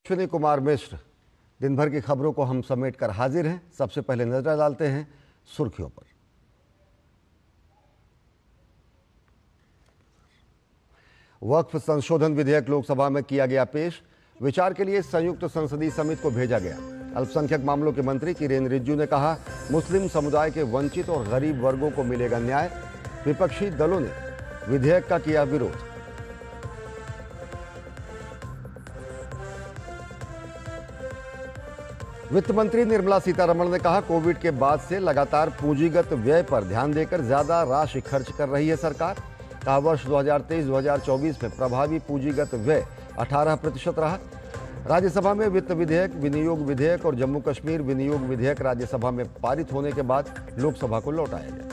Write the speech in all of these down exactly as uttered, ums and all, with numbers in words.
अश्विनी कुमार मिश्र दिन भर की खबरों को हम समेट कर हाजिर हैं। सबसे पहले नजर डालते हैं सुर्खियों पर। वक्फ संशोधन विधेयक लोकसभा में किया गया पेश। विचार के लिए संयुक्त संसदीय समिति को भेजा गया। अल्पसंख्यक मामलों के मंत्री किरेन रिजिजू ने कहा, मुस्लिम समुदाय के वंचित और गरीब वर्गों को मिलेगा न्याय। विपक्षी दलों ने विधेयक का किया विरोध। वित्त मंत्री निर्मला सीतारमण ने कहा, कोविड के बाद से लगातार पूंजीगत व्यय पर ध्यान देकर ज्यादा राशि खर्च कर रही है सरकार। कहा, वर्ष दो हज़ार तेईस दो हज़ार चौबीस में प्रभावी पूंजीगत व्यय अठारह प्रतिशत रहा। राज्यसभा में वित्त विधेयक, विनियोग विधेयक और जम्मू कश्मीर विनियोग विधेयक राज्यसभा में पारित होने के बाद लोकसभा को लौटाया गया।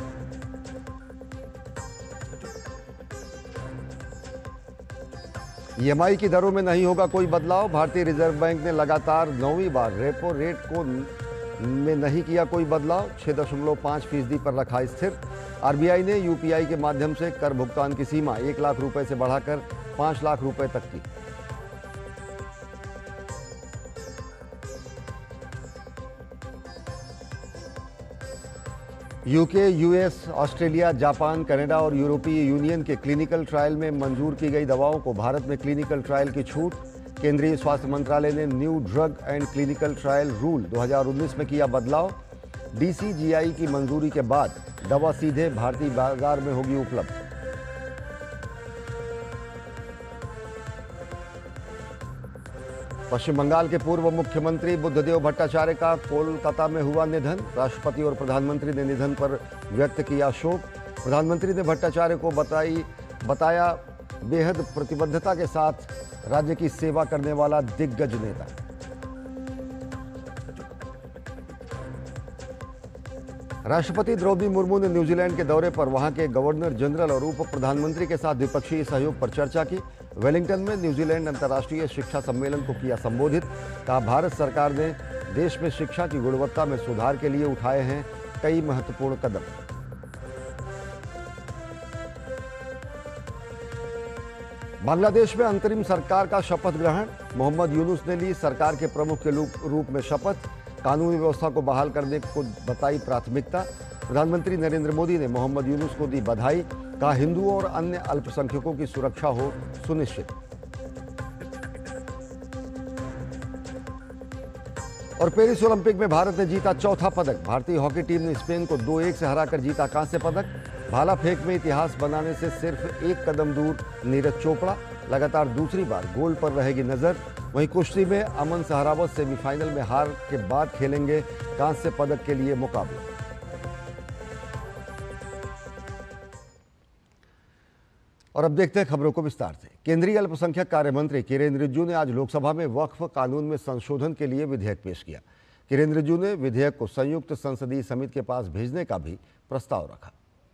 ईएमआई की दरों में नहीं होगा कोई बदलाव। भारतीय रिजर्व बैंक ने लगातार नौवीं बार रेपो रेट को में नहीं किया कोई बदलाव। छह दशमलव पाँच फीसदी पर रखा स्थिर। आरबीआई ने यूपीआई के माध्यम से कर भुगतान की सीमा एक लाख रुपए से बढ़ाकर पांच लाख रुपए तक की। UK, US, Australia, Japan, Canada और यूरोपीय यूनियन के क्लिनिकल ट्रायल में मंजूर की गई दवाओं को भारत में क्लिनिकल ट्रायल की छूट। केंद्रीय स्वास्थ्य मंत्रालय ने new drug and clinical trial rule दो हज़ार उन्नीस में किया बदलाव। डीसीजीआई की मंजूरी के बाद दवा सीधे भारतीय बाजार में होगी उपलब्ध। पश्चिम बंगाल के पूर्व मुख्यमंत्री बुद्धदेव भट्टाचार्य का कोलकाता में हुआ निधन। राष्ट्रपति और प्रधानमंत्री ने निधन पर व्यक्त किया शोक। प्रधानमंत्री ने भट्टाचार्य को बताई बताया बेहद प्रतिबद्धता के साथ राज्य की सेवा करने वाला दिग्गज नेता। राष्ट्रपति द्रौपदी मुर्मू ने न्यूजीलैंड के दौरे पर वहां के गवर्नर जनरल और उप प्रधानमंत्री के साथ द्विपक्षीय सहयोग पर चर्चा की। वेलिंगटन में न्यूजीलैंड अंतर्राष्ट्रीय शिक्षा सम्मेलन को किया संबोधित। कहा, भारत सरकार ने देश में शिक्षा की गुणवत्ता में सुधार के लिए उठाए हैं कई महत्वपूर्ण कदम। बांग्लादेश में अंतरिम सरकार का शपथ ग्रहण। मोहम्मद यूनुस ने ली सरकार के प्रमुख के रूप में शपथ। कानूनी व्यवस्था को बहाल करने को बताई प्राथमिकता। प्रधानमंत्री नरेंद्र मोदी ने मोहम्मद यूनुस को दी बधाई। कहा, हिंदुओं और अन्य अल्पसंख्यकों की सुरक्षा हो सुनिश्चित। और पेरिस ओलंपिक में भारत ने जीता चौथा पदक। भारतीय हॉकी टीम ने स्पेन को दो एक से हराकर जीता कांस्य पदक। भाला फेंक में इतिहास बनाने से सिर्फ एक कदम दूर नीरज चोपड़ा। लगातार दूसरी बार गोल्ड पर रहेगी नजर। वहीं कुश्ती में अमन सहरावत सेमीफाइनल में हार के बाद खेलेंगे कांस्य पदक के लिए मुकाबला। और अब देखते हैं खबरों को विस्तार से। केंद्रीय अल्पसंख्यक कार्य मंत्री किरेन रिजिजू ने आज लोकसभा में वक्फ कानून में संशोधन के लिए विधेयक पेश किया। किरेन रिजिजू ने विधेयक को संयुक्त संसदीय समिति के पास भेजने का भी प्रस्ताव रखा।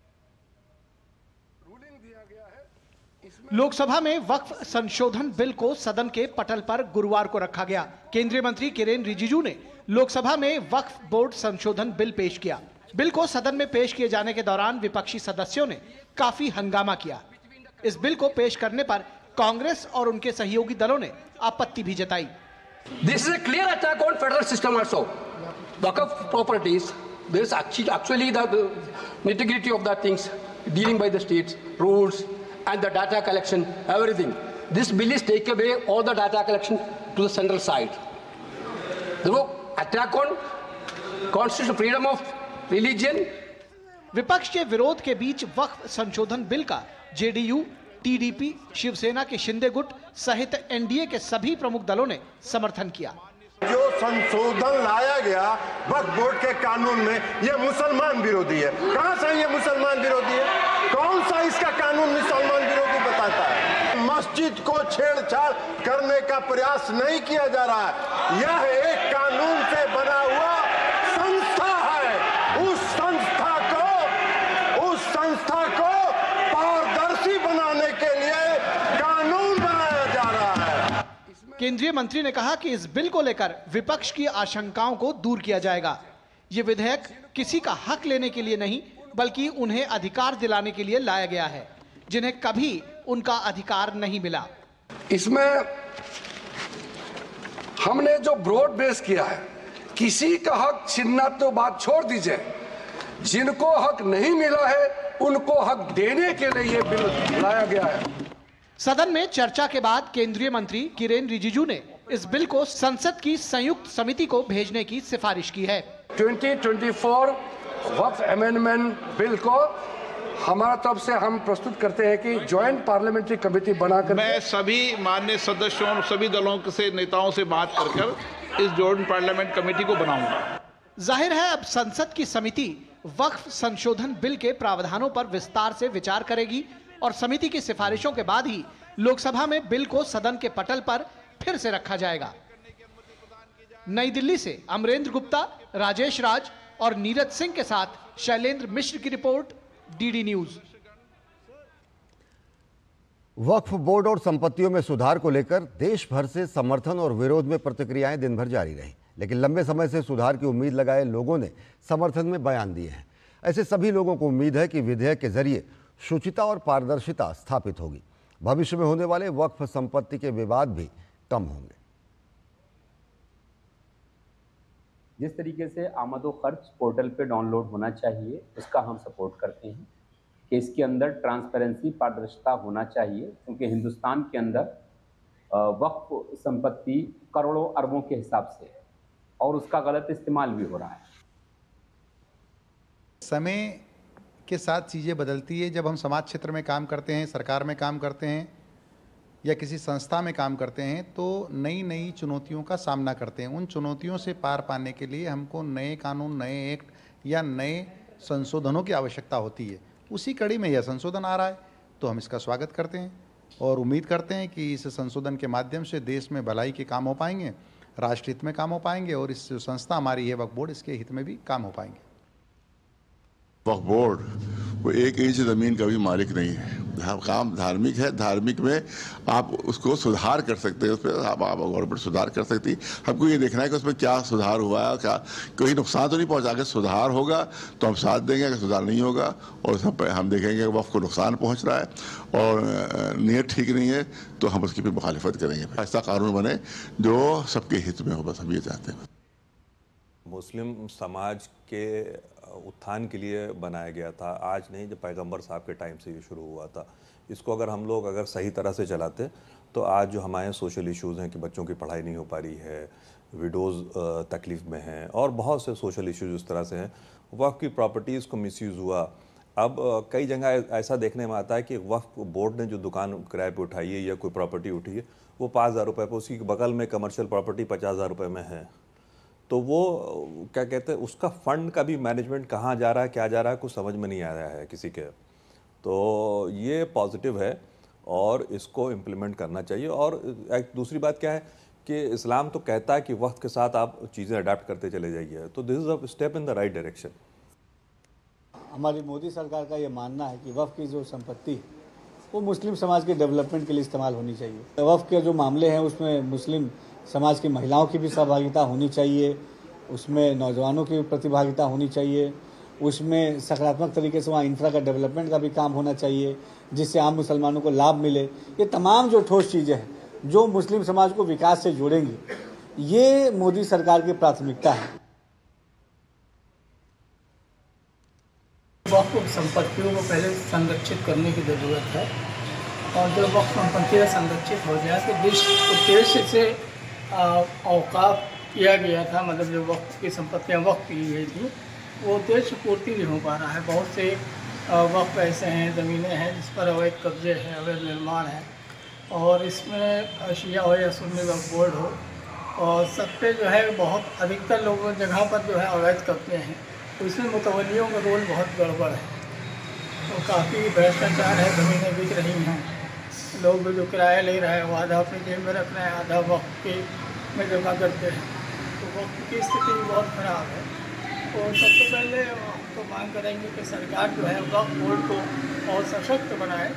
लोकसभा में वक्फ संशोधन बिल को सदन के पटल पर गुरुवार को रखा गया। केंद्रीय मंत्री किरेन रिजिजू ने लोकसभा में वक्फ बोर्ड संशोधन बिल पेश किया। बिल को सदन में पेश किए जाने के दौरान विपक्षी सदस्यों ने काफी हंगामा किया। इस बिल को पेश करने पर कांग्रेस और उनके सहयोगी दलों ने आपत्ति भी जताई। This is a clear attack on federal system also. Waqf properties, there is actually actually the, the nitty-gritty of the things dealing by the states, rules, and the data collection, everything. This bill is take away all the data collection to the central side. The attack on constitutional freedom of religion. विपक्ष के विरोध के बीच वक्फ संशोधन bill का JDU, TDP, Shiv Sena के शिंदे गुट सहित NDA के सभी प्रमुख दलों ने समर्थन किया। जो संशोधन लाया गया वक्फ बोर्ड के कानून में, यह मुसलमान विरोधी है। कहां से ये मुसलमान विरोधी है? कौन सा इसका कानून मुसलमान विरोधी बताता है? मस्जिद को छेड़छाड़ करने का प्रयास नहीं किया जा रहा है। यह एक कानून से बना हुआ संस्था है। उस संस्था को उस संस्था को पारदर्शी बनाने के लिए कानून बनाया जा रहा है। केंद्रीय मंत्री ने कहा कि इस बिल को लेकर विपक्ष की आशंकाओं को दूर किया जाएगा। ये विधेयक किसी का हक लेने के लिए नहीं, बल्कि उन्हें अधिकार दिलाने के लिए लाया गया है, जिन्हें कभी उनका अधिकार नहीं मिला। इसमें हमने जो ब्रॉड बेस किया है, किसी का हक छीनना तो बात छोड़ दीजिए, जिनको हक नहीं मिला है उनको हक देने के लिए ये बिल लाया गया है। सदन में चर्चा के बाद केंद्रीय मंत्री किरेन रिजिजू ने इस बिल को संसद की संयुक्त समिति को भेजने की सिफारिश की है। Twenty twenty four Waqf amendment bill को हमारा तरफ से हम प्रस्तुत करते हैं कि ज्वाइंट पार्लियामेंट्री कमेटी बनाकर मैं सभी माननीय सदस्यों और सभी दलों से नेताओं से बात कर कर इस ज्वाइंट पार्लियामेंट कमेटी को बनाऊंगा। जाहिर है अब संसद की समिति वक्फ संशोधन बिल के प्रावधानों पर विस्तार से विचार करेगी और समिति की सिफारिशों के बाद ही लोकसभा में बिल को सदन के पटल पर फिर से रखा जाएगा। नई दिल्ली से अमरेंद्र गुप्ता, राजेश राज और नीरज सिंह के साथ शैलेंद्र मिश्र की रिपोर्ट, डीडी न्यूज। वक्फ बोर्ड और संपत्तियों में सुधार को लेकर देश भर से समर्थन और विरोध में प्रतिक्रियाएं दिन भर जारी रहीं, लेकिन लंबे समय से सुधार की उम्मीद लगाए लोगों ने समर्थन में बयान दिए हैं। ऐसे सभी लोगों को उम्मीद है कि विधेयक के जरिए शुचिता और पारदर्शिता स्थापित होगी। भविष्य में होने वाले वक्फ संपत्ति के विवाद भी कम होंगे। जिस तरीके से आमदो खर्च पोर्टल पे डाउनलोड होना चाहिए उसका हम सपोर्ट करते हैं कि इसके अंदर ट्रांसपेरेंसी, पारदर्शिता होना चाहिए, क्योंकि हिंदुस्तान के अंदर वक्फ संपत्ति करोड़ों अरबों के हिसाब से है और उसका गलत इस्तेमाल भी हो रहा है। समय के साथ चीज़ें बदलती है। जब हम समाज क्षेत्र में काम करते हैं, सरकार में काम करते हैं या किसी संस्था में काम करते हैं तो नई नई चुनौतियों का सामना करते हैं। उन चुनौतियों से पार पाने के लिए हमको नए कानून, नए एक्ट या नए संशोधनों की आवश्यकता होती है। उसी कड़ी में यह संशोधन आ रहा है तो हम इसका स्वागत करते हैं और उम्मीद करते हैं कि इस संशोधन के माध्यम से देश में भलाई के काम हो पाएंगे, राष्ट्र हित में काम हो पाएंगे और इस जो संस्था हमारी है वक्फ बोर्ड, इसके हित में भी काम हो पाएंगे। वक्फ बोर्ड वो एक इंच ज़मीन का भी मालिक नहीं है। काम धार्मिक है, धार्मिक में आप उसको सुधार कर सकते हैं, उस पर आप गवर्नमेंट सुधार कर सकती। हमको ये देखना है कि उसमें क्या सुधार हुआ है, क्या कोई नुकसान तो नहीं पहुंचा। अगर सुधार होगा तो हम साथ देंगे, अगर सुधार नहीं होगा और सब हम देखेंगे कि वक्फ को नुकसान पहुंच रहा है और नीयत ठीक नहीं है तो हम उसकी भी मुखालिफत करेंगे। ऐसा कानून बने जो सबके हित में हो, बस हम ये चाहते हैं। मुस्लिम समाज के उत्थान के लिए बनाया गया था, आज नहीं, जब पैगंबर साहब के टाइम से ये शुरू हुआ था। इसको अगर हम लोग अगर सही तरह से चलाते तो आज जो हमारे सोशल इश्यूज़ हैं कि बच्चों की पढ़ाई नहीं हो पा रही है, विडोज़ तकलीफ़ में हैं और बहुत से सोशल इश्यूज़ इस तरह से हैं। वक्फ की प्रॉपर्टीज़ को मिसयूज़ हुआ। अब कई जगह ऐसा देखने में आता है कि वक्फ बोर्ड ने जो दुकान किराए पे उठाई है या कोई प्रॉपर्टी उठी है वो पाँच हज़ार रुपये पर, उसकी बगल में कमर्शियल प्रॉपर्टी पचास हज़ार रुपये में है, तो वो क्या कहते हैं उसका फंड का भी मैनेजमेंट कहाँ जा रहा है, क्या जा रहा है, कुछ समझ में नहीं आ रहा है किसी के। तो ये पॉजिटिव है और इसको इम्प्लीमेंट करना चाहिए। और एक दूसरी बात क्या है कि इस्लाम तो कहता है कि वक्त के साथ आप चीज़ें अडाप्ट करते चले जाइए, तो this is a step in the right direction. हमारी मोदी सरकार का ये मानना है कि वक्फ की जो संपत्ति वो मुस्लिम समाज के डेवलपमेंट के लिए इस्तेमाल होनी चाहिए। वक्फ के जो मामले हैं उसमें मुस्लिम समाज की महिलाओं की भी सहभागिता होनी चाहिए, उसमें नौजवानों की प्रतिभागिता होनी चाहिए, उसमें सकारात्मक तरीके से वहाँ इंफ्रा का डेवलपमेंट का भी काम होना चाहिए जिससे आम मुसलमानों को लाभ मिले। ये तमाम जो ठोस चीज़ें हैं जो मुस्लिम समाज को विकास से जोड़ेंगी, ये मोदी सरकार की प्राथमिकता है। वक्फ संपत्तियों को पहले संरक्षित करने की ज़रूरत है और जब वक्फ संपत्तियाँ संरक्षित हो जाए तो जिस उद्देश्य से औकाफ किया गया था, मतलब जो वक्फ की संपत्तियाँ वक्फ की गई थी वो उद्देश्य पूर्ति नहीं हो पा रहा है। बहुत से वक्फ ऐसे हैं, ज़मीनें हैं जिस पर अवैध कब्जे हैं, अवैध निर्माण है और इसमें शिया हो या सुन्नी वक्फ बोर्ड हो और सब पे जो है बहुत अधिकतर लोगों जगह पर जो है अवैध कब्जे हैं, तो इसमें मुतवल्लियों का रोल बहुत गड़बड़ है। तो काफ़ी भ्रष्टाचार है, ज़मीनें बिक रही हैं, लोग जो किराया ले रहे हैं वो आधा अपनी जेब में रख रहे हैं, आधा वक्त के में जमा करते हैं, तो वक्त की स्थिति भी बहुत ख़राब है। तो सबसे पहले हम तो मांग करेंगे कि सरकार जो है वक्फ बोर्ड को और सशक्त बनाए।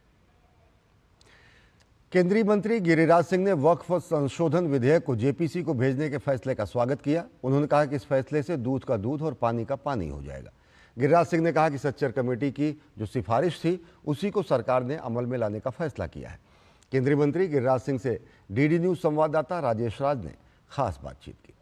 केंद्रीय मंत्री गिरिराज सिंह ने वक्फ संशोधन विधेयक को जेपीसी को भेजने के फैसले का स्वागत किया। उन्होंने कहा कि इस फैसले से दूध का दूध और पानी का पानी हो जाएगा। गिरिराज सिंह ने कहा कि सच्चर कमेटी की जो सिफारिश थी उसी को सरकार ने अमल में लाने का फैसला किया है। केंद्रीय मंत्री गिरिराज सिंह से डीडी न्यूज संवाददाता राजेश राज ने खास बातचीत की।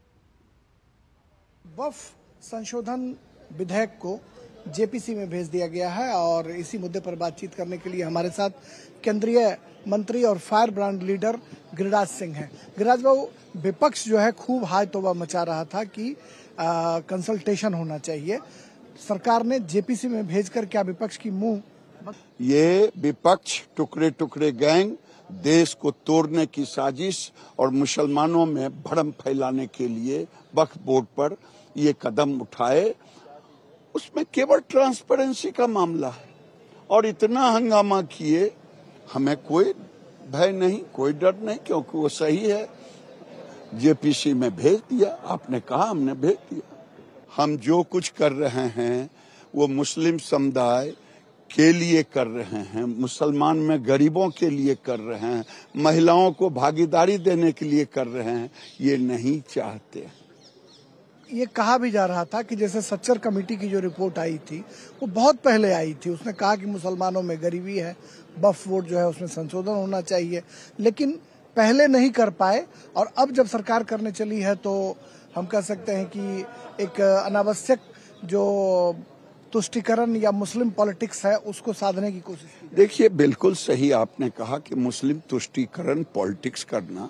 वक्फ संशोधन विधेयक को जेपीसी में भेज दिया गया है और इसी मुद्दे पर बातचीत करने के लिए हमारे साथ केंद्रीय मंत्री और fire brand leader Giriraj Singh हैं। गिरिराज बाबू, विपक्ष जो है खूब हाय तौबा मचा रहा था कि आ, कंसल्टेशन होना चाहिए, सरकार ने जेपीसी में भेजकर क्या विपक्ष की मुंह? ये विपक्ष टुकड़े टुकड़े गैंग देश को तोड़ने की साजिश और मुसलमानों में भ्रम फैलाने के लिए वक्फ बोर्ड पर ये कदम उठाए। उसमें केवल ट्रांसपेरेंसी का मामला है और इतना हंगामा किए, हमें कोई भय नहीं, कोई डर नहीं, क्योंकि वो सही है। जेपीसी में भेज दिया, आपने कहा, हमने भेज दिया। हम जो कुछ कर रहे हैं वो मुस्लिम समुदाय के लिए कर रहे हैं, मुसलमान में गरीबों के लिए कर रहे हैं, महिलाओं को भागीदारी देने के लिए कर रहे हैं। ये नहीं चाहते। ये कहा भी जा रहा था कि जैसे सच्चर कमेटी की जो रिपोर्ट आई थी वो बहुत पहले आई थी, उसने कहा कि मुसलमानों में गरीबी है, वक्फ बोर्ड जो है उसमें संशोधन होना चाहिए, लेकिन पहले नहीं कर पाए और अब जब सरकार करने चली है तो हम कह सकते हैं कि एक अनावश्यक जो तुष्टिकरण या मुस्लिम पॉलिटिक्स है उसको साधने की कोशिश की। देखिए, बिल्कुल सही आपने कहा कि मुस्लिम तुष्टिकरण पॉलिटिक्स करना,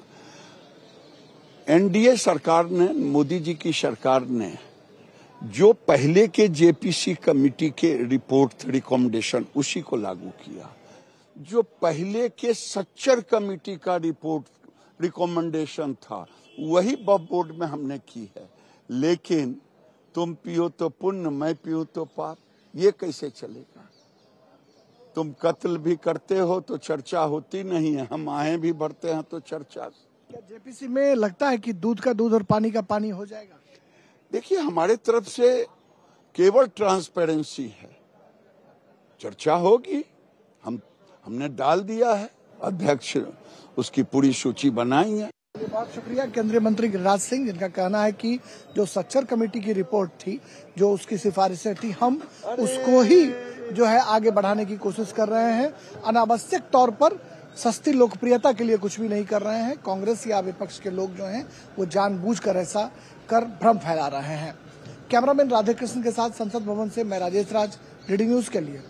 एनडीए सरकार ने, मोदी जी की सरकार ने जो पहले के जेपीसी कमेटी के रिपोर्ट रिकमेंडेशन उसी को लागू किया। जो पहले के सच्चर कमेटी का रिपोर्ट रिकमेंडेशन था वही वक्फ बोर्ड में हमने की है। लेकिन तुम पियो तो पुण्य, मैं पियो तो पाप, ये कैसे चलेगा? तुम कत्ल भी करते हो तो चर्चा होती नहीं है, हम आहें भी भरते हैं तो चर्चा। क्या जेपीसी में लगता है कि दूध का दूध और पानी का पानी हो जाएगा? देखिए, हमारे तरफ से केवल ट्रांसपेरेंसी है, चर्चा होगी। हम हमने डाल दिया है, अध्यक्ष उसकी पूरी सूची बनाई है। बहुत शुक्रिया केंद्रीय मंत्री गिरिराज सिंह, जिनका कहना है कि जो सच्चर कमेटी की रिपोर्ट थी, जो उसकी सिफारिशें थी, हम उसको ही जो है आगे बढ़ाने की कोशिश कर रहे हैं। अनावश्यक तौर पर सस्ती लोकप्रियता के लिए कुछ भी नहीं कर रहे हैं। कांग्रेस या विपक्ष के लोग जो हैं वो जानबूझकर ऐसा कर भ्रम फैला रहे हैं। कैमरामैन राधेकृष्ण के साथ संसद भवन से मैं राजेश राज, रीडिंग न्यूज के लिए।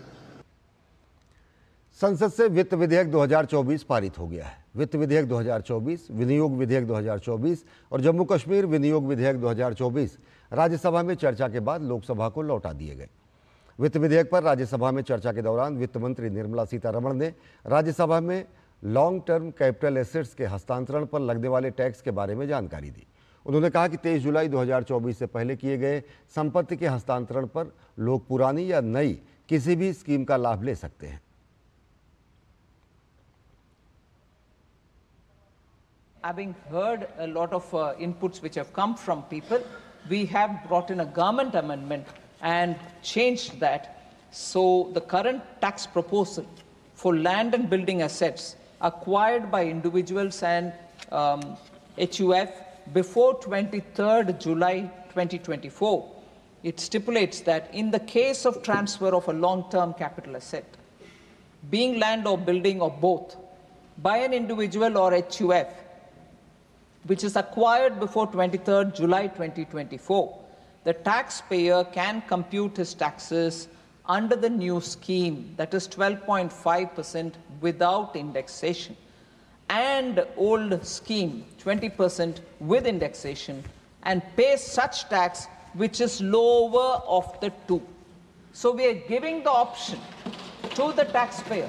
संसद से वित्त विधेयक दो हज़ार चौबीस पारित हो गया है। वित्त विधेयक दो हज़ार चौबीस, विनियोग विधेयक दो हज़ार चौबीस और जम्मू कश्मीर विनियोग विधेयक दो हज़ार चौबीस राज्यसभा में चर्चा के बाद लोकसभा को लौटा दिए गए। वित्त विधेयक पर राज्यसभा में चर्चा के दौरान वित्त मंत्री निर्मला सीतारमण ने राज्यसभा में लॉन्ग टर्म कैपिटल एसेट्स के हस्तांतरण पर लगने वाले टैक्स के बारे में जानकारी दी। उन्होंने कहा कि तेईस जुलाई दो हज़ार चौबीस से पहले किए गए संपत्ति के हस्तांतरण पर लोग पुरानी या नई किसी भी स्कीम का लाभ ले सकते हैं। Having heard a lot of uh, inputs which have come from people, we have brought in a government amendment and changed that. So the current tax proposal for land and building assets acquired by individuals and um, H U F before twenty-third July twenty twenty-four, it stipulates that in the case of transfer of a long-term capital asset, being land or building or both, by an individual or H U F, which is acquired before twenty-third July twenty twenty-four, the taxpayer can compute his taxes under the new scheme, that is twelve point five percent without indexation, and old scheme twenty percent with indexation, and pay such tax which is lower of the two. So we are giving the option to the taxpayer.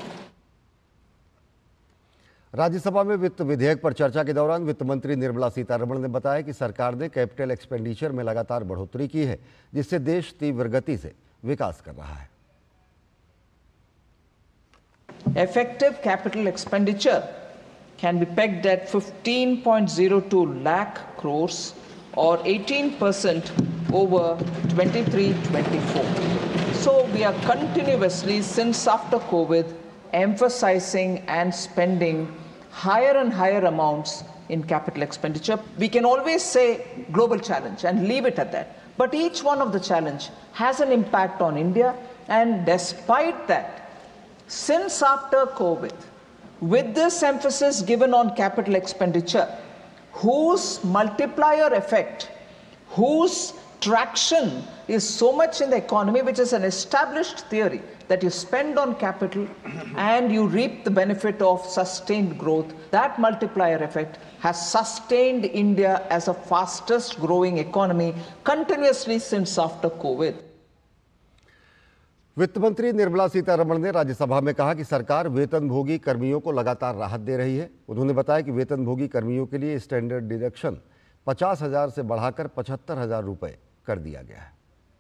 Rajya Sabha में वित्त विधेयक पर चर्चा के दौरान वित्त मंत्री निर्मला सीतारमण ने बताया कि सरकार ने कैपिटल एक्सपेंडिचर में लगातार बढ़ोतरी की है, जिससे देश तीव्र गति से विकास कर रहा है। Effective capital expenditure can be pegged at fifteen point zero two lakh crores or eighteen percent over twenty-three twenty-four. So we are continuously, since after COVID, emphasizing and spending higher and higher amounts in capital expenditure. We can always say global challenge and leave it at that. But each one of the challenge has an impact on India, and despite that, since after COVID, with this emphasis given on capital expenditure, whose multiplier effect, whose traction is so much in the economy, which is an established theory that you spend on capital and you reap the benefit of sustained growth. That multiplier effect has sustained India as a fastest growing economy continuously since after COVID. वित्त मंत्री निर्मला सीतारमण ने राज्यसभा में कहा कि सरकार वेतनभोगी कर्मियों को लगातार राहत दे रही है। उन्होंने बताया कि वेतनभोगी कर्मियों के लिए स्टैंडर्ड डिडक्शन पचास हजार से बढ़ाकर पचहत्तर हजार रुपए कर दिया गया है।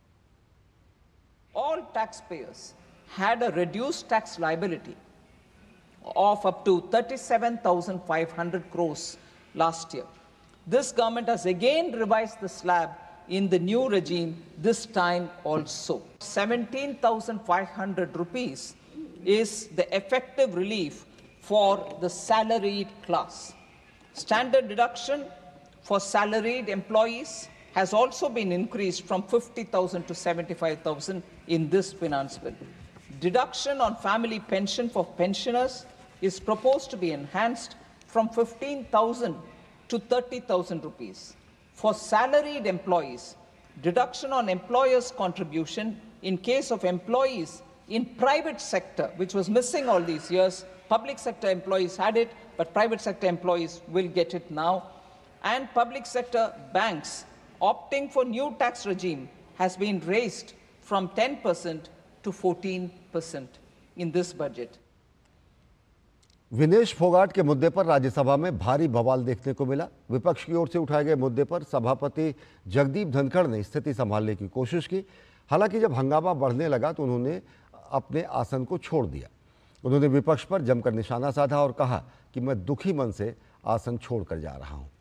All taxpayers had a reduced tax liability of up to thirty-seven thousand five hundred crores last year. This government has again revised the slab in the new regime, this time also. seventeen thousand five hundred rupees is the effective relief for the salaried class. Standard deduction for salaried employees has also been increased from fifty thousand to seventy-five thousand in this finance bill. Deduction on family pension for pensioners is proposed to be enhanced from fifteen thousand to thirty thousand rupees. For salaried employees, deduction on employers' contribution in case of employees in private sector, which was missing all these years. Public sector employees had it, but private sector employees will get it now. And public sector banks opting for new tax regime has been raised from ten percent to fourteen percent in this budget. Vinesh Phogat के मुद्दे पर राज्यसभा में भारी बवाल देखने को मिला। विपक्ष की ओर से उठाए गए मुद्दे पर सभापति जगदीप धनखड़ ने स्थिति संभालने की कोशिश की। हालांकि जब हंगामा बढ़ने लगा तो उन्होंने अपने आसन को छोड़ दिया। उन्होंने विपक्ष पर जमकर निशाना साधा और कहा कि मैं दुखी मन से आसन छोड़कर जा रहा हूं।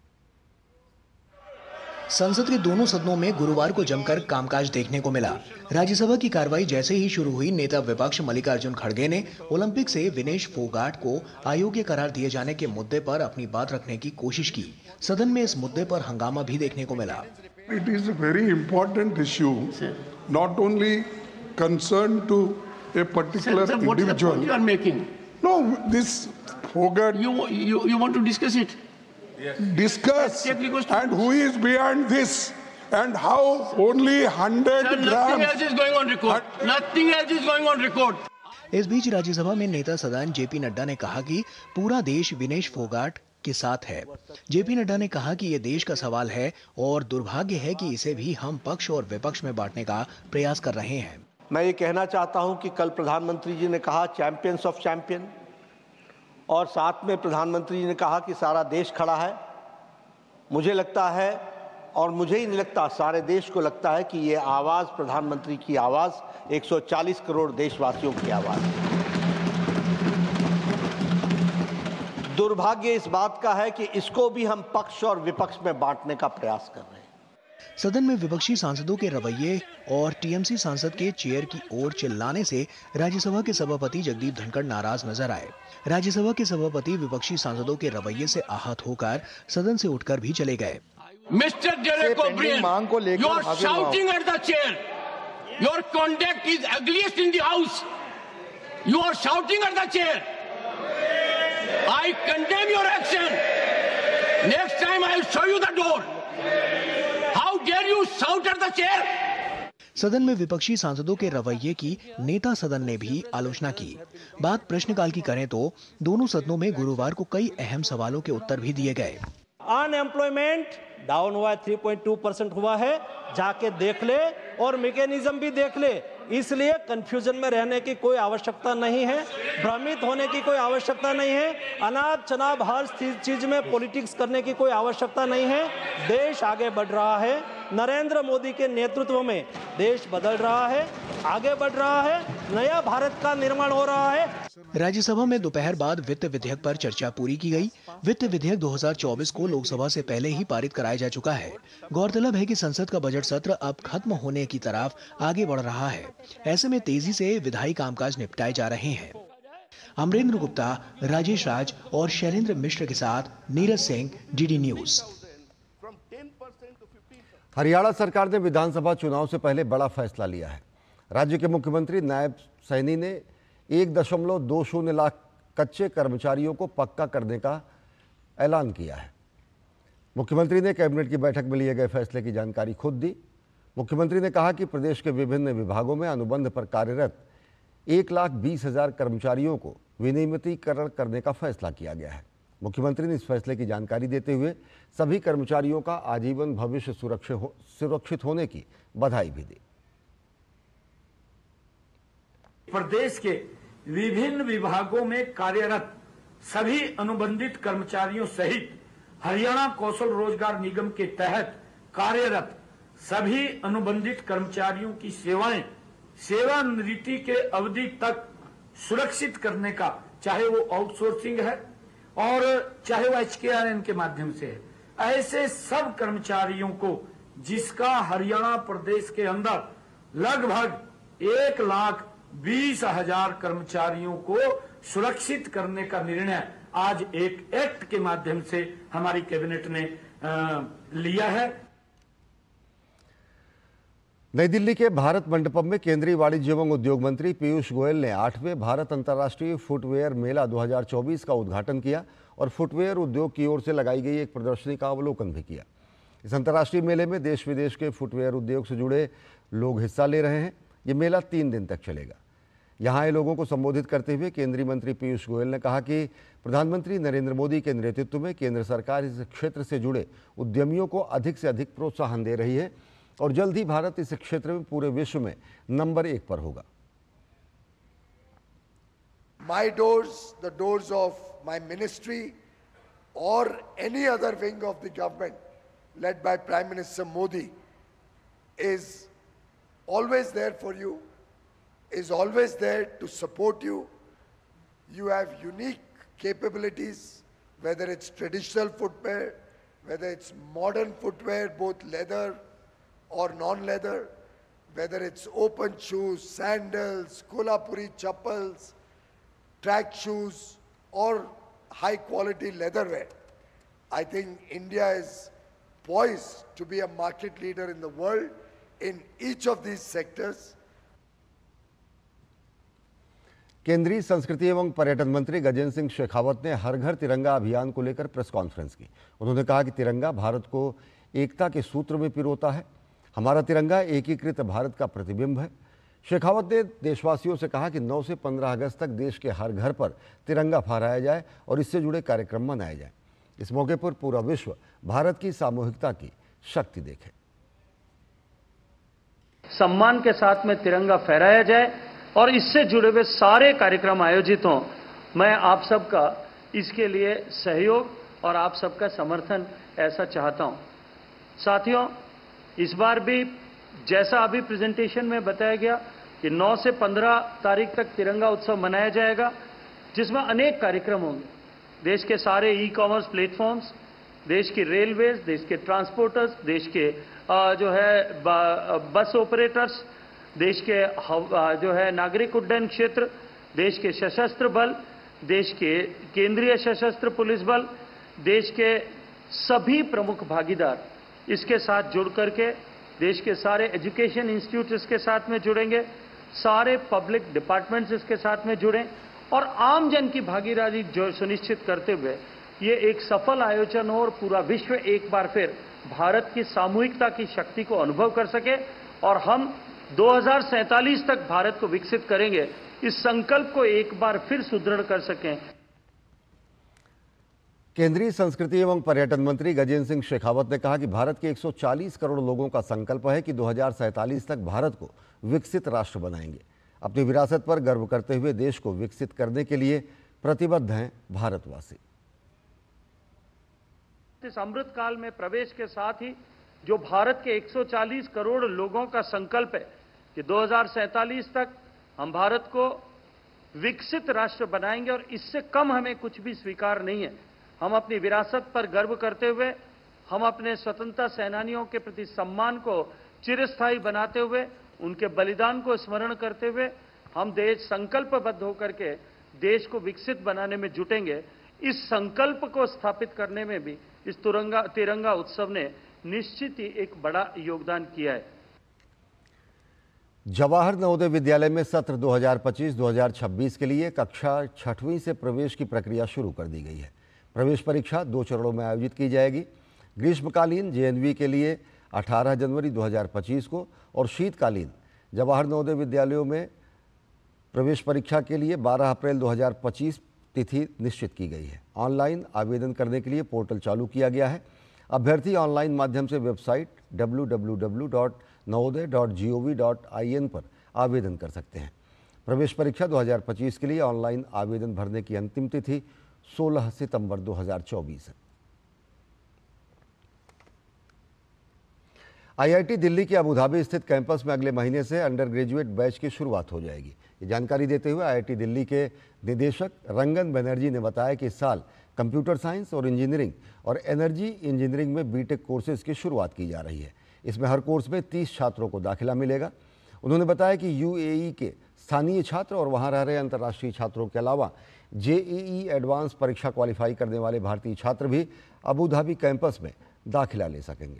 संसद के दोनों सदनों में गुरुवार को जमकर कामकाज देखने को मिला। राज्यसभा की कार्रवाई जैसे ही शुरू हुई, नेता विपक्ष मल्लिकार्जुन खड़गे ने ओलंपिक से विनेश फोगाट को अयोग्य करार दिए जाने के मुद्दे पर अपनी बात रखने की कोशिश की। सदन में इस मुद्दे पर हंगामा भी देखने को मिला। It is a very important issue, not only concerned to a particular sir, sir, what individual. What is the point you are making? No, this Fogat. You you you want to discuss it? Discuss and who is behind this and how only one hundred Sir, grams. nothing else is going on record. Nothing else is going on record. इस बीच राज्यसभा में नेता सदन JP Nadda ने कहा कि पूरा देश विनेश फोगाट के साथ है। जेपी नड्डा ने कहा कि यह देश का सवाल है और दुर्भाग्य है कि इसे भी हम पक्ष और विपक्ष में बांटने का प्रयास कर रहे हैं। मैं ये कहना चाहता हूं कि कल प्रधानमंत्री जी ने कहा चैंपियंस ऑफ चैंपियन, और साथ में प्रधानमंत्री जी ने कहा कि सारा देश खड़ा है। मुझे लगता है, और मुझे ही नहीं लगता, सारे देश को लगता है कि ये आवाज़ प्रधानमंत्री की आवाज़ एक सौ चालीस करोड़ देशवासियों की आवाज़ है। दुर्भाग्य इस बात का है कि इसको भी हम पक्ष और विपक्ष में बांटने का प्रयास कर रहे हैं। सदन में विपक्षी सांसदों के रवैये और टीएमसी सांसद के चेयर की ओर चिल्लाने से राज्यसभा के सभापति जगदीप धनखड़ नाराज नजर आए। राज्यसभा के सभापति विपक्षी सांसदों के रवैये से आहत होकर सदन से उठकर भी चले गए। Mister Derek O'Brien, you are shouting at the chair. Your conduct is ugliest in the house. You are shouting at the chair. I condemn your action. Next time I will show you the door. How dare you shout at the chair? सदन में विपक्षी सांसदों के रवैये की नेता सदन ने भी आलोचना की। बात प्रश्नकाल की करें तो दोनों सदनों में गुरुवार को कई अहम सवालों के उत्तर भी दिए गए। अनएम्प्लॉयमेंट डाउन हुआ है, तीन पॉइंट दो परसेंट हुआ है, जाके देख ले और मैकेनिज्म भी देख ले। इसलिए कंफ्यूजन में रहने की कोई आवश्यकता नहीं है, भ्रमित होने की कोई आवश्यकता नहीं है, अनाप चनाप हर चीज में पॉलिटिक्स करने की कोई आवश्यकता नहीं है। देश आगे बढ़ रहा है, नरेंद्र मोदी के नेतृत्व में देश बदल रहा है, आगे बढ़ रहा है, नया भारत का निर्माण हो रहा है। राज्यसभा में दोपहर बाद वित्त विधेयक पर चर्चा पूरी की गई। वित्त विधेयक दो हज़ार चौबीस को लोकसभा से पहले ही पारित कराया जा चुका है। गौरतलब है कि संसद का बजट सत्र अब खत्म होने की तरफ आगे बढ़ रहा है। ऐसे में तेजी से विधायी कामकाज निपटाए जा रहे हैं। अमरेंद्र गुप्ता, राजेश राज और शैलेंद्र मिश्र के साथ नीरज सिंह, डीडी न्यूज। हरियाणा सरकार ने विधानसभा चुनाव से पहले बड़ा फैसला लिया है। राज्य के मुख्यमंत्री नायब सैनी ने एक दशमलव दो शून्य लाख कच्चे कर्मचारियों को पक्का करने का ऐलान किया है। मुख्यमंत्री ने कैबिनेट की बैठक में लिए गए फैसले की जानकारी खुद दी। मुख्यमंत्री ने कहा कि प्रदेश के विभिन्न विभागों में अनुबंध पर कार्यरत एक लाख बीस हजार कर्मचारियों को विनियमितीकरण करने का फैसला किया गया है। मुख्यमंत्री ने इस फैसले की जानकारी देते हुए सभी कर्मचारियों का आजीवन भविष्य सुरक्षित हो, सुरक्षित होने की बधाई भी दी। प्रदेश के विभिन्न विभागों में कार्यरत सभी अनुबंधित कर्मचारियों सहित हरियाणा कौशल रोजगार निगम के तहत कार्यरत सभी अनुबंधित कर्मचारियों की सेवाएं सेवानिवृत्ति के अवधि तक सुरक्षित करने का, चाहे वो आउटसोर्सिंग है और चाहे वो एच के आर एन के माध्यम से है, ऐसे सब कर्मचारियों को जिसका हरियाणा प्रदेश के अंदर लगभग एक लाख बीस हजार कर्मचारियों को सुरक्षित करने का निर्णय आज एक एक्ट के माध्यम से हमारी कैबिनेट ने आ, लिया है। नई दिल्ली के भारत मंडपम में केंद्रीय वाणिज्य एवं उद्योग मंत्री पीयूष गोयल ने आठवें भारत अंतर्राष्ट्रीय फुटवेयर मेला दो हज़ार चौबीस का उद्घाटन किया और फुटवेयर उद्योग की ओर से लगाई गई एक प्रदर्शनी का अवलोकन भी किया। इस अंतर्राष्ट्रीय मेले में देश विदेश के फुटवेयर उद्योग से जुड़े लोग हिस्सा ले रहे हैं। ये मेला तीन दिन तक चलेगा। यहाँ आए लोगों को संबोधित करते हुए केंद्रीय मंत्री पीयूष गोयल ने कहा कि प्रधानमंत्री नरेंद्र मोदी के नेतृत्व में केंद्र सरकार इस क्षेत्र से जुड़े उद्यमियों को अधिक से अधिक प्रोत्साहन दे रही है और जल्द ही भारत इस क्षेत्र में पूरे विश्व में नंबर एक पर होगा। My doors, the doors of my ministry or any other wing of the government led by Prime Minister Modi is always there for you, is always there to support you. You have unique capabilities, whether it's traditional footwear, whether it's modern footwear, both leather or non-leather, whether it's open shoes, sandals, Kolhapuri chappals, track shoes or high quality leatherware. I think India is poised to be a market leader in the world in each of these sectors. केंद्रीय संस्कृति एवं पर्यटन मंत्री गजेंद्र सिंह शेखावत ने हर घर तिरंगा अभियान को लेकर प्रेस कॉन्फ्रेंस की। उन्होंने कहा कि तिरंगा भारत को एकता के सूत्र में पिरोता है। हमारा तिरंगा एकीकृत भारत का प्रतिबिंब है। शेखावत ने देशवासियों से कहा कि नौ से पंद्रह अगस्त तक देश के हर घर पर तिरंगा फहराया जाए और इससे जुड़े कार्यक्रम मनाए जाए। इस मौके पर पूरा विश्व भारत की सामूहिकता की शक्ति देखे। सम्मान के साथ में तिरंगा फहराया जाए और इससे जुड़े हुए सारे कार्यक्रम आयोजित हों। मैं आप सबका इसके लिए सहयोग और आप सबका समर्थन ऐसा चाहता हूं। साथियों, इस बार भी जैसा अभी प्रेजेंटेशन में बताया गया कि नौ से पंद्रह तारीख तक तिरंगा उत्सव मनाया जाएगा, जिसमें अनेक कार्यक्रम होंगे। देश के सारे ई कॉमर्स प्लेटफॉर्म्स, देश की रेलवेज, देश के ट्रांसपोर्टर्स, देश के जो है बस ऑपरेटर्स, देश के जो है नागरिक उड्डयन क्षेत्र, देश के सशस्त्र बल, देश के केंद्रीय सशस्त्र पुलिस बल, देश के सभी प्रमुख भागीदार इसके साथ जुड़ करके देश के सारे एजुकेशन इंस्टीट्यूट इसके साथ में जुड़ेंगे, सारे पब्लिक डिपार्टमेंट्स इसके साथ में जुड़ें और आम जन की भागीदारी जो सुनिश्चित करते हुए ये एक सफल आयोजन हो और पूरा विश्व एक बार फिर भारत की सामूहिकता की शक्ति को अनुभव कर सके और हम दो हज़ार सैंतालीस तक भारत को विकसित करेंगे, इस संकल्प को एक बार फिर सुदृढ़ कर सकें। केंद्रीय संस्कृति एवं पर्यटन मंत्री गजेंद्र सिंह शेखावत ने कहा कि भारत के एक सौ चालीस करोड़ लोगों का संकल्प है कि दो हज़ार सैंतालीस तक भारत को विकसित राष्ट्र बनाएंगे। अपनी विरासत पर गर्व करते हुए देश को विकसित करने के लिए प्रतिबद्ध हैं भारतवासी। इस अमृत काल में प्रवेश के साथ ही जो भारत के एक सौ चालीस करोड़ लोगों का संकल्प है कि दो हज़ार सैंतालीस तक हम भारत को विकसित राष्ट्र बनाएंगे और इससे कम हमें कुछ भी स्वीकार नहीं है। हम अपनी विरासत पर गर्व करते हुए, हम अपने स्वतंत्रता सेनानियों के प्रति सम्मान को चिरस्थायी बनाते हुए, उनके बलिदान को स्मरण करते हुए हम देश संकल्पबद्ध होकर के देश को विकसित बनाने में जुटेंगे। इस संकल्प को स्थापित करने में भी इस तिरंगा तिरंगा उत्सव ने निश्चित ही एक बड़ा योगदान किया है। जवाहर नवोदय विद्यालय में सत्र दो हज़ार पच्चीस दो हज़ार छब्बीस के लिए कक्षा छठवीं से प्रवेश की प्रक्रिया शुरू कर दी गई है। प्रवेश परीक्षा दो चरणों में आयोजित की जाएगी। ग्रीष्मकालीन जेएनवी के लिए अठारह जनवरी दो हज़ार पच्चीस को और शीतकालीन जवाहर नवोदय विद्यालयों में प्रवेश परीक्षा के लिए बारह अप्रैल दो हज़ार पच्चीस तिथि निश्चित की गई है। ऑनलाइन आवेदन करने के लिए पोर्टल चालू किया गया है। अभ्यर्थी ऑनलाइन माध्यम से website W W W dot Navodaya dot G O V dot I N पर आवेदन कर सकते हैं। प्रवेश परीक्षा दो हज़ार पच्चीस के लिए ऑनलाइन आवेदन भरने की अंतिम तिथि सोलह सितंबर दो हज़ार चौबीस है। आईआईटी दिल्ली के अबुधाबी स्थित कैंपस में अगले महीने से अंडर ग्रेजुएट बैच की शुरुआत हो जाएगी। ये जानकारी देते हुए आईआईटी दिल्ली के निदेशक रंगन बनर्जी ने बताया कि इस साल कंप्यूटर साइंस और इंजीनियरिंग और एनर्जी इंजीनियरिंग में बीटेक कोर्सेज की शुरुआत की जा रही है। इसमें हर कोर्स में तीस छात्रों को दाखिला मिलेगा। उन्होंने बताया कि यूएई के स्थानीय छात्र और वहां रह रहे अंतर्राष्ट्रीय छात्रों के अलावा जेईई एडवांस परीक्षा क्वालिफाई करने वाले भारतीय छात्र भी अबुधाबी कैंपस में दाखिला ले सकेंगे।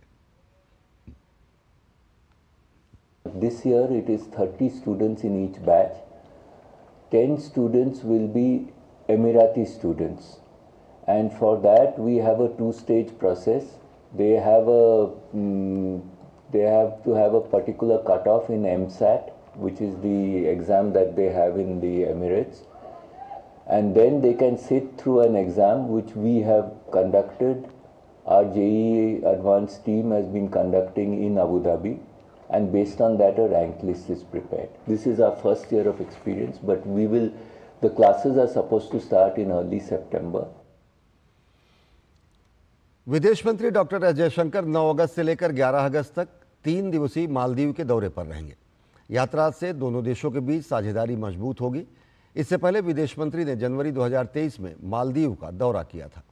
This year it is thirty students in each batch. ten students will be Emirati students, and for that we have a two-stage process. They have a um, they have to have a particular cutoff in EMSAT, which is the exam that they have in the Emirates, and then they can sit through an exam which we have conducted. Our J E E advanced team has been conducting in Abu Dhabi. And based on that, a rank list is prepared. This is our first year of experience, but we will, the classes are supposed to start in early September. विदेश मंत्री doctor S Jaishankar नौ अगस्त से लेकर ग्यारह अगस्त तक तीन दिवसीय मालदीव के दौरे पर रहेंगे। यात्रा से दोनों देशों के बीच साझेदारी मजबूत होगी। इससे पहले विदेश मंत्री ने जनवरी दो हज़ार तेईस में मालदीव का दौरा किया था।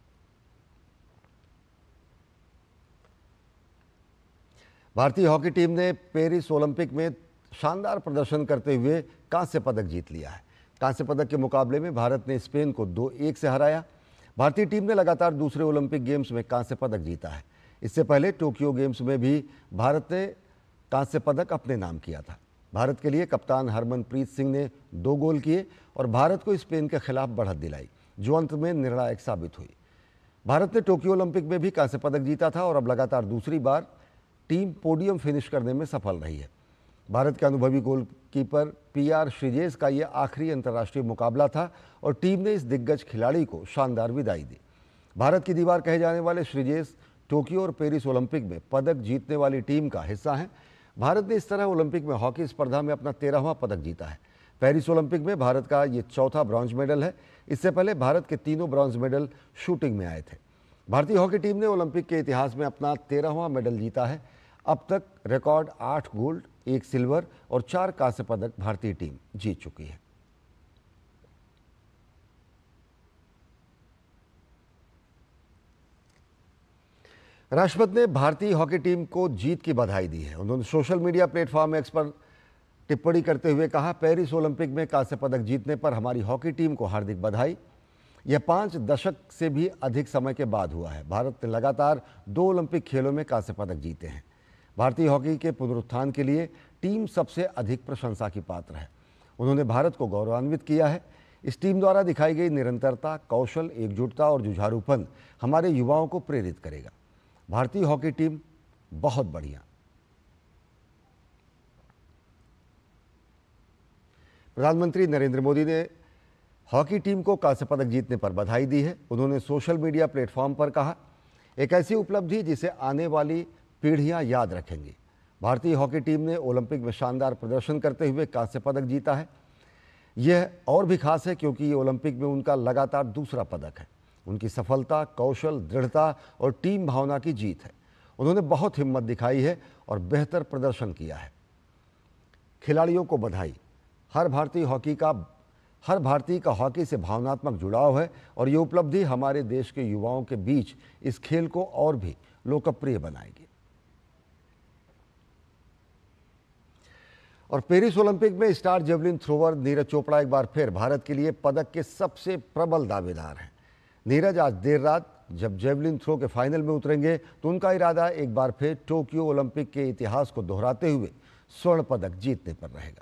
भारतीय हॉकी टीम ने पेरिस ओलंपिक में शानदार प्रदर्शन करते हुए कांस्य पदक जीत लिया है। कांस्य पदक के मुकाबले में भारत ने स्पेन को दो एक से हराया। भारतीय टीम ने लगातार दूसरे ओलंपिक गेम्स में कांस्य पदक जीता है। इससे पहले टोक्यो गेम्स में भी भारत ने कांस्य पदक अपने नाम किया था। भारत के लिए कप्तान हरमनप्रीत सिंह ने दो गोल किए और भारत को स्पेन के खिलाफ बढ़त दिलाई, जो अंत में निर्णायक साबित हुई। भारत ने टोक्यो ओलंपिक में भी कांस्य पदक जीता था और अब लगातार दूसरी बार टीम पोडियम फिनिश करने में सफल रही है। भारत के अनुभवी गोलकीपर पी आर श्रीजेश का यह आखिरी अंतर्राष्ट्रीय मुकाबला था और टीम ने इस दिग्गज खिलाड़ी को शानदार विदाई दी। भारत की दीवार कहे जाने वाले श्रीजेश टोक्यो और पेरिस ओलंपिक में पदक जीतने वाली टीम का हिस्सा हैं। भारत ने इस तरह ओलंपिक में हॉकी स्पर्धा में अपना तेरहवां पदक जीता है। पेरिस ओलंपिक में भारत का ये चौथा ब्रॉन्ज मेडल है। इससे पहले भारत के तीनों ब्रॉन्ज मेडल शूटिंग में आए थे। भारतीय हॉकी टीम ने ओलंपिक के इतिहास में अपना तेरहवां मेडल जीता है। अब तक रिकॉर्ड आठ गोल्ड, एक सिल्वर और चार कांस्य पदक भारतीय टीम जीत चुकी है। राष्ट्रपति ने भारतीय हॉकी टीम को जीत की बधाई दी है। उन्होंने सोशल मीडिया प्लेटफॉर्म एक्स पर टिप्पणी करते हुए कहा, पेरिस ओलंपिक में कांस्य पदक जीतने पर हमारी हॉकी टीम को हार्दिक बधाई। यह पाँच दशक से भी अधिक समय के बाद हुआ है। भारत ने लगातार दो ओलंपिक खेलों में कांस्य पदक जीते हैं। भारतीय हॉकी के पुनरुत्थान के लिए टीम सबसे अधिक प्रशंसा की पात्र है। उन्होंने भारत को गौरवान्वित किया है। इस टीम द्वारा दिखाई गई निरंतरता, कौशल, एकजुटता और जुझारूपन हमारे युवाओं को प्रेरित करेगा। भारतीय हॉकी टीम बहुत बढ़िया। प्रधानमंत्री नरेंद्र मोदी ने हॉकी टीम को कांस्य पदक जीतने पर बधाई दी है। उन्होंने सोशल मीडिया प्लेटफॉर्म पर कहा, एक ऐसी उपलब्धि जिसे आने वाली पीढ़ियां याद रखेंगी। भारतीय हॉकी टीम ने ओलंपिक में शानदार प्रदर्शन करते हुए कांस्य पदक जीता है। यह और भी खास है क्योंकि ये ओलंपिक में उनका लगातार दूसरा पदक है। उनकी सफलता, कौशल, दृढ़ता और टीम भावना की जीत है। उन्होंने बहुत हिम्मत दिखाई है और बेहतर प्रदर्शन किया है। खिलाड़ियों को बधाई। हर भारतीय हॉकी का हर भारतीय का हॉकी से भावनात्मक जुड़ाव है और ये उपलब्धि हमारे देश के युवाओं के बीच इस खेल को और भी लोकप्रिय बनाएगी। और पेरिस ओलंपिक में star javelin thrower Neeraj Chopra एक बार फिर भारत के लिए पदक के सबसे प्रबल दावेदार हैं। नीरज आज देर रात जब जेवलिन थ्रो के फाइनल में उतरेंगे तो उनका इरादा एक बार फिर टोक्यो ओलंपिक के इतिहास को दोहराते हुए स्वर्ण पदक जीतने पर रहेगा।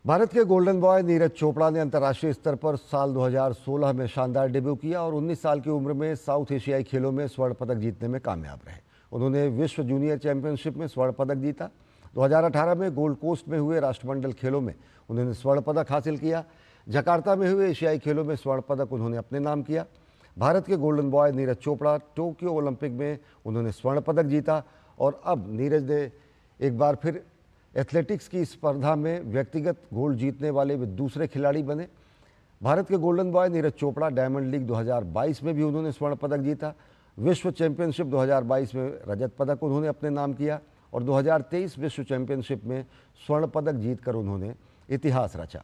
भारत के गोल्डन बॉय नीरज चोपड़ा ने अंतर्राष्ट्रीय स्तर पर साल दो हज़ार सोलह में शानदार डेब्यू किया और उन्नीस साल की उम्र में साउथ एशियाई खेलों में स्वर्ण पदक जीतने में कामयाब रहे। उन्होंने विश्व जूनियर चैंपियनशिप में स्वर्ण पदक जीता। दो हज़ार अठारह में गोल्ड कोस्ट में हुए राष्ट्रमंडल खेलों में उन्होंने स्वर्ण पदक हासिल किया। जकार्ता में हुए एशियाई खेलों में स्वर्ण पदक उन्होंने अपने नाम किया। भारत के golden boy Neeraj Chopra Tokyo Olympic में उन्होंने स्वर्ण पदक जीता और अब नीरज ने एक बार फिर एथलेटिक्स की स्पर्धा में व्यक्तिगत गोल्ड जीतने वाले वे दूसरे खिलाड़ी बने। भारत के golden boy Neeraj Chopra diamond league दो हज़ार बाईस में भी उन्होंने स्वर्ण पदक जीता। विश्व चैंपियनशिप दो हज़ार बाईस में रजत पदक उन्होंने अपने नाम किया और दो हज़ार तेईस विश्व चैंपियनशिप में स्वर्ण पदक जीतकर उन्होंने इतिहास रचा।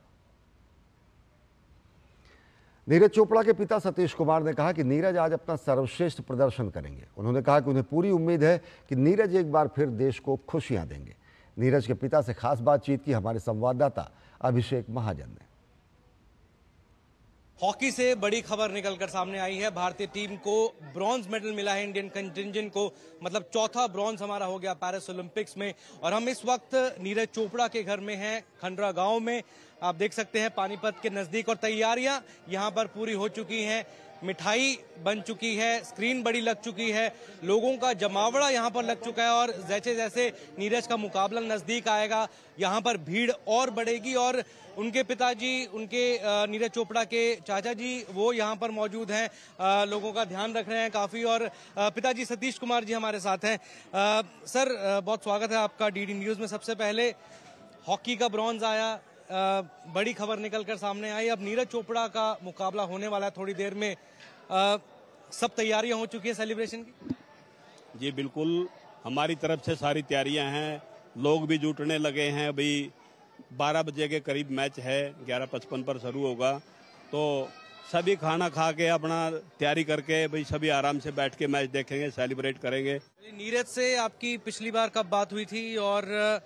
नीरज चोपड़ा के पिता सतीश कुमार ने कहा कि नीरज आज अपना सर्वश्रेष्ठ प्रदर्शन करेंगे। उन्होंने कहा कि उन्हें पूरी उम्मीद है कि नीरज एक बार फिर देश को खुशियां देंगे। नीरज के पिता से खास बातचीत की हमारे संवाददाता अभिषेक महाजन ने। हॉकी से बड़ी खबर निकलकर सामने आई है। भारतीय टीम को ब्रॉन्ज मेडल मिला है, इंडियन कंटिंजेंट को, मतलब चौथा ब्रॉन्ज हमारा हो गया पेरिस ओलंपिक्स में। और हम इस वक्त नीरज चोपड़ा के घर में हैं, खंडरा गांव में। आप देख सकते हैं पानीपत के नजदीक, और तैयारियां यहां पर पूरी हो चुकी हैं। मिठाई बन चुकी है, स्क्रीन बड़ी लग चुकी है, लोगों का जमावड़ा यहां पर लग चुका है और जैसे जैसे नीरज का मुकाबला नजदीक आएगा यहां पर भीड़ और बढ़ेगी। और उनके पिताजी, उनके नीरज चोपड़ा के चाचा जी, वो यहां पर मौजूद हैं, लोगों का ध्यान रख रहे हैं काफी। और पिताजी सतीश कुमार जी हमारे साथ हैं। सर, बहुत स्वागत है आपका डीडी न्यूज में। सबसे पहले हॉकी का ब्रॉन्ज आया, आ, बड़ी खबर निकलकर सामने आई, अब नीरज चोपड़ा का मुकाबला होने वाला है थोड़ी देर में। आ, सब तैयारियां हो चुकी है सेलिब्रेशन की? जी बिल्कुल, हमारी तरफ से सारी तैयारियां हैं, लोग भी जुटने लगे हैं। अभी बारह बजे के करीब मैच है, ग्यारह पचपन पर शुरू होगा, तो सभी खाना खा के अपना तैयारी करके भाई सभी आराम से बैठ के मैच देखेंगे, सेलिब्रेट करेंगे। नीरज से आपकी पिछली बार कब बात हुई थी? और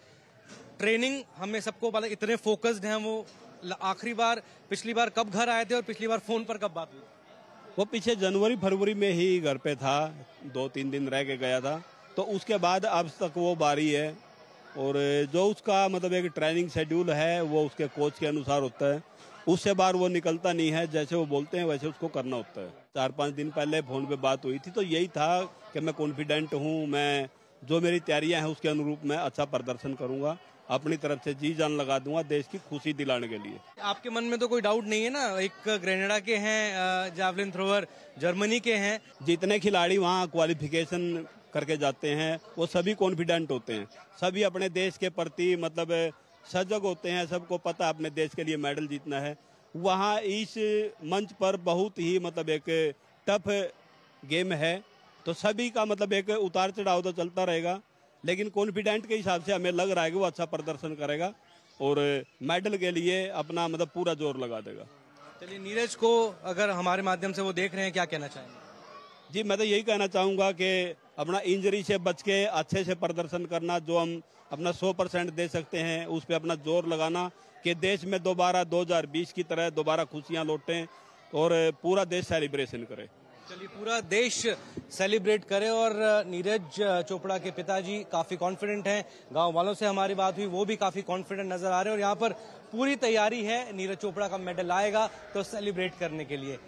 ट्रेनिंग हमें सबको पता, इतने फोकस्ड हैं वो। आखिरी बार पिछली बार कब घर आए थे और पिछली बार फोन पर कब बात हुई? वो पीछे जनवरी फरवरी में ही घर पे था, दो तीन दिन रह के गया था, तो उसके बाद अब तक वो बारी है। और जो उसका मतलब एक ट्रेनिंग शेड्यूल है वो उसके कोच के अनुसार होता है, उससे बाहर वो निकलता नहीं है। जैसे वो बोलते हैं वैसे उसको करना होता है। चार पाँच दिन पहले फोन पे बात हुई थी, तो यही था कि मैं कॉन्फिडेंट हूँ, मैं जो मेरी तैयारियां हैं उसके अनुरूप मैं अच्छा प्रदर्शन करूंगा, अपनी तरफ से जी जान लगा दूंगा देश की खुशी दिलाने के लिए। आपके मन में तो कोई डाउट नहीं है ना? एक ग्रेनेडा के हैं जैवलिन थ्रोअर, जर्मनी के हैं, जितने खिलाड़ी वहाँ क्वालिफिकेशन करके जाते हैं वो सभी कॉन्फिडेंट होते हैं, सभी अपने देश के प्रति मतलब सजग होते हैं, सबको पता अपने देश के लिए मेडल जीतना है। वहाँ इस मंच पर बहुत ही मतलब एक टफ गेम है, तो सभी का मतलब एक उतार चढ़ाव तो चलता रहेगा, लेकिन कॉन्फिडेंट के हिसाब से हमें लग रहा है कि वो अच्छा प्रदर्शन करेगा और मेडल के लिए अपना मतलब पूरा जोर लगा देगा। चलिए, नीरज को अगर हमारे माध्यम से वो देख रहे हैं, क्या कहना चाहेंगे? जी, मैं तो यही कहना चाहूँगा कि अपना इंजरी से बच के अच्छे से प्रदर्शन करना, जो हम अपना सौ परसेंट दे सकते हैं उस पर अपना जोर लगाना कि देश में दोबारा दो हज़ार बीस की तरह दोबारा खुशियाँ लौटें और पूरा देश सेलिब्रेशन करे। चलिए, पूरा देश सेलिब्रेट करे। और नीरज चोपड़ा के पिताजी काफी कॉन्फिडेंट हैं, गांव वालों से हमारी बात हुई, वो भी काफी कॉन्फिडेंट नजर आ रहे हैं। और यहाँ पर पूरी तैयारी है, नीरज चोपड़ा का मेडल आएगा तो सेलिब्रेट करने के लिए।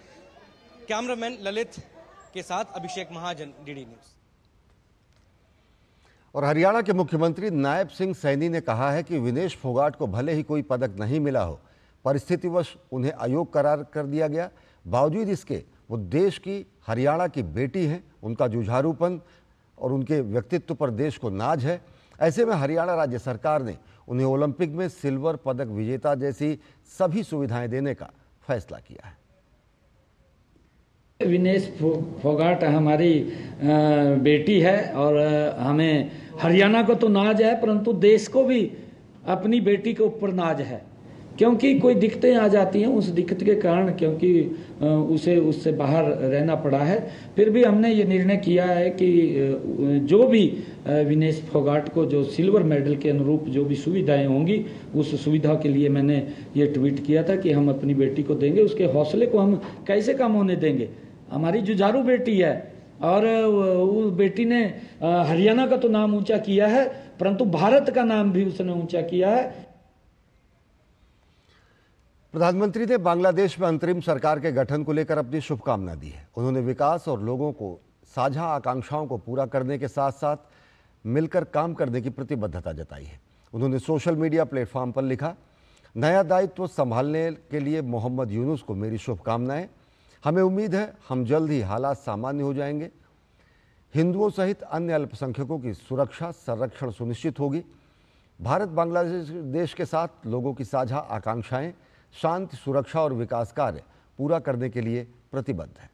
कैमरामैन ललित के साथ अभिषेक महाजन, डीडी न्यूज। और हरियाणा के मुख्यमंत्री नायब सिंह सैनी ने कहा है कि विनेश फोगाट को भले ही कोई पदक नहीं मिला हो, परिस्थितिवश उन्हें अयोग्य करार कर दिया गया, बावजूद इसके वो देश की, हरियाणा की बेटी हैं। उनका जुझारूपन और उनके व्यक्तित्व पर देश को नाज है। ऐसे में हरियाणा राज्य सरकार ने उन्हें ओलंपिक में सिल्वर पदक विजेता जैसी सभी सुविधाएं देने का फैसला किया है। विनेश फोगाट हमारी बेटी है और हमें हरियाणा को तो नाज है, परंतु देश को भी अपनी बेटी के ऊपर नाज है, क्योंकि कोई दिक्कतें आ जाती हैं, उस दिक्कत के कारण क्योंकि उसे उससे बाहर रहना पड़ा है। फिर भी हमने ये निर्णय किया है कि जो भी विनेश फोगाट को जो सिल्वर मेडल के अनुरूप जो भी सुविधाएं होंगी, उस सुविधा के लिए मैंने ये ट्वीट किया था कि हम अपनी बेटी को देंगे। उसके हौसले को हम कैसे कम होने देंगे? हमारी जुझारू बेटी है और उस बेटी ने हरियाणा का तो नाम ऊंचा किया है, परंतु भारत का नाम भी उसने ऊंचा किया है। प्रधानमंत्री ने बांग्लादेश में अंतरिम सरकार के गठन को लेकर अपनी शुभकामना दी है। उन्होंने विकास और लोगों को साझा आकांक्षाओं को पूरा करने के साथ साथ मिलकर काम करने की प्रतिबद्धता जताई है। उन्होंने सोशल मीडिया प्लेटफॉर्म पर लिखा, नया दायित्व संभालने के लिए मोहम्मद यूनुस को मेरी शुभकामनाएं। हमें उम्मीद है हम जल्द ही हालात सामान्य हो जाएंगे। हिंदुओं सहित अन्य अल्पसंख्यकों की सुरक्षा संरक्षण सुनिश्चित होगी। भारत बांग्लादेश देश के साथ लोगों की साझा आकांक्षाएं शांति, सुरक्षा और विकास कार्य पूरा करने के लिए प्रतिबद्ध है।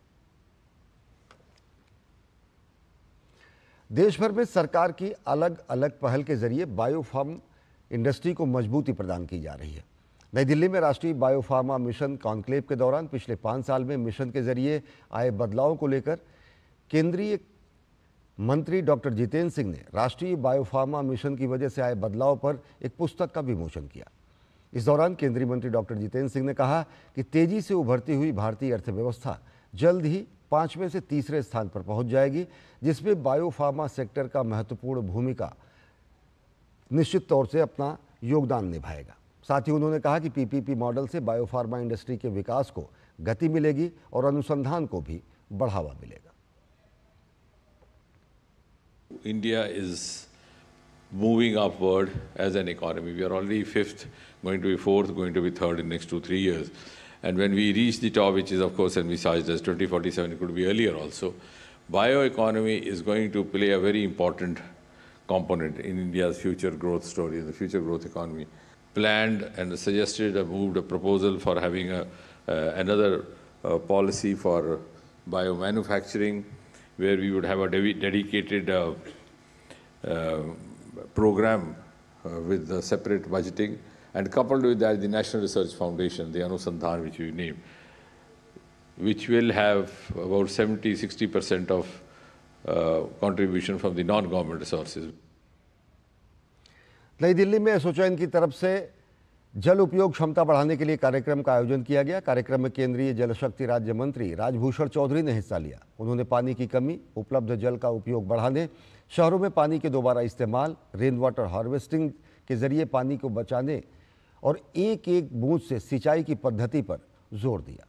देश भर में सरकार की अलग अलग पहल के जरिए बायोफार्म इंडस्ट्री को मजबूती प्रदान की जा रही है। नई दिल्ली में राष्ट्रीय बायोफार्मा मिशन कॉन्क्लेव के दौरान पिछले पाँच साल में मिशन के जरिए आए बदलावों को लेकर केंद्रीय मंत्री डॉक्टर जितेंद्र सिंह ने राष्ट्रीय बायोफार्मा मिशन की वजह से आए बदलाव पर एक पुस्तक का विमोचन किया। इस दौरान केंद्रीय मंत्री डॉक्टर जितेंद्र सिंह ने कहा कि तेजी से उभरती हुई भारतीय अर्थव्यवस्था जल्द ही पांचवें से तीसरे स्थान पर पहुंच जाएगी, जिसमें बायोफार्मा सेक्टर का महत्वपूर्ण भूमिका निश्चित तौर से अपना योगदान निभाएगा। साथ ही उन्होंने कहा कि पीपीपी मॉडल से बायोफार्मा इंडस्ट्री के विकास को गति मिलेगी और अनुसंधान को भी बढ़ावा मिलेगा। India is moving upward as an economy. We are already fifth, going to be fourth, going to be third in next two, three years. And when we reach the top, which is of course envisaged as twenty forty-seven, it could be earlier also, bioeconomy is going to play a very important component in India's future growth story, in the future growth economy. Planned and suggested, uh, moved a proposal for having a, uh, another uh, policy for biomanufacturing, where we would have a de dedicated uh, uh, program uh, with the separate budgeting, and coupled with that the National Research Foundation, the Anusandhan which we name, which will have about seventy to sixty percent of uh, contribution from the non-government resources. नई दिल्ली में एसोचैम की तरफ से जल उपयोग क्षमता बढ़ाने के लिए कार्यक्रम का आयोजन किया गया। कार्यक्रम में केंद्रीय जल शक्ति राज्य मंत्री राजभूषण चौधरी ने हिस्सा लिया। उन्होंने पानी की कमी, उपलब्ध जल का उपयोग बढ़ाने, शहरों में पानी के दोबारा इस्तेमाल, रेन वाटर हार्वेस्टिंग के जरिए पानी को बचाने और एक एक बूंद से सिंचाई की पद्धति पर जोर दिया।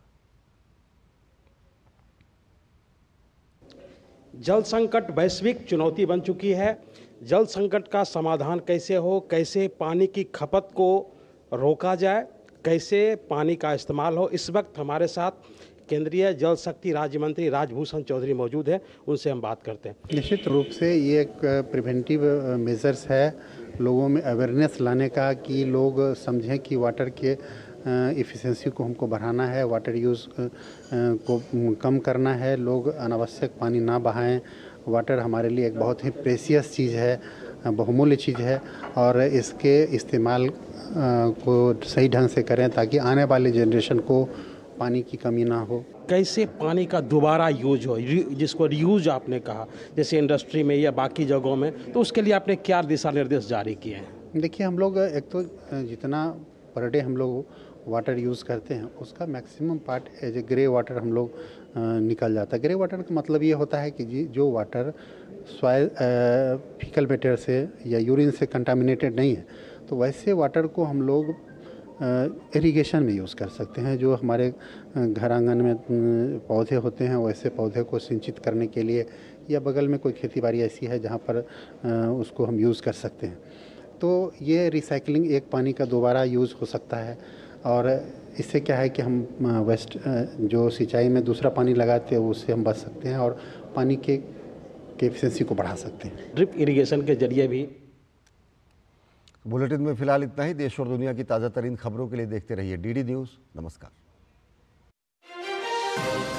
जल संकट वैश्विक चुनौती बन चुकी है। जल संकट का समाधान कैसे हो, कैसे पानी की खपत को रोका जाए, कैसे पानी का इस्तेमाल हो, इस वक्त हमारे साथ केंद्रीय जल शक्ति राज्य मंत्री राजभूषण चौधरी मौजूद हैं। उनसे हम बात करते हैं। निश्चित रूप से ये एक प्रिवेंटिव मेजर्स है, लोगों में अवेयरनेस लाने का कि लोग समझें कि वाटर के इफ़िशिएंसी को हमको बढ़ाना है, वाटर यूज़ को कम करना है, लोग अनावश्यक पानी ना बहाएं। वाटर हमारे लिए एक बहुत ही प्रेशियस चीज़ है, बहुमूल्य चीज़ है, और इसके इस्तेमाल को सही ढंग से करें ताकि आने वाले जनरेशन को पानी की कमी ना हो। कैसे पानी का दोबारा यूज हो, जिसको रीयूज आपने कहा, जैसे इंडस्ट्री में या बाकी जगहों में, तो उसके लिए आपने क्या दिशा निर्देश जारी किए हैं? देखिए, हम लोग एक तो जितना पर डे हम लोग वाटर यूज़ करते हैं उसका maximum part as a grey water हम लोग निकल जाता है। ग्रे वाटर का मतलब ये होता है कि जी जो वाटर सॉइल फीकल मैटर से या यूरिन से कंटामिनेटेड नहीं है, तो वैसे वाटर को हम लोग इरिगेशन में यूज़ कर सकते हैं। जो हमारे घर आंगन में पौधे होते हैं, वैसे पौधे को सिंचित करने के लिए, या बगल में कोई खेती बाड़ी ऐसी है जहाँ पर उसको हम यूज़ कर सकते हैं। तो ये रिसाइकलिंग एक पानी का दोबारा यूज़ हो सकता है, और इससे क्या है कि हम वेस्ट जो सिंचाई में दूसरा पानी लगाते हैं उससे हम बच सकते हैं और पानी के के एफिशिएंसी को बढ़ा सकते हैं। ड्रिप इरिगेशन के जरिए भी। बुलेटिन में फिलहाल इतना ही। देश और दुनिया की ताज़ा तरीन खबरों के लिए देखते रहिए डीडी न्यूज़। नमस्कार।